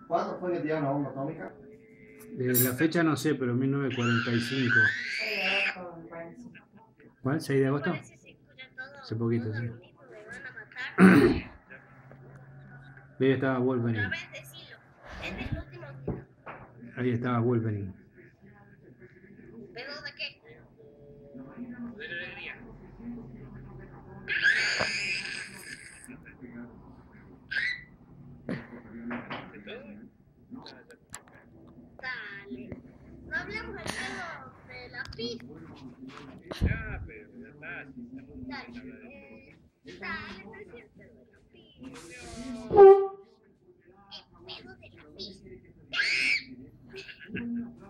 ¿Cuándo fue que tiraron la bomba atómica? La fecha no sé, pero 1945. ¿Cuál? ¿6 de agosto? Hace poquito, sí. Ahí estaba Wolverine. Ahí estaba Wolverine. ¿Pero de qué? De la alegría. ¿De todo? Dale. No hablamos del pedo de la pista. Ya, pero ya está. Dale. Dale, pero sí el pedo de la pista. El pedo de la pista.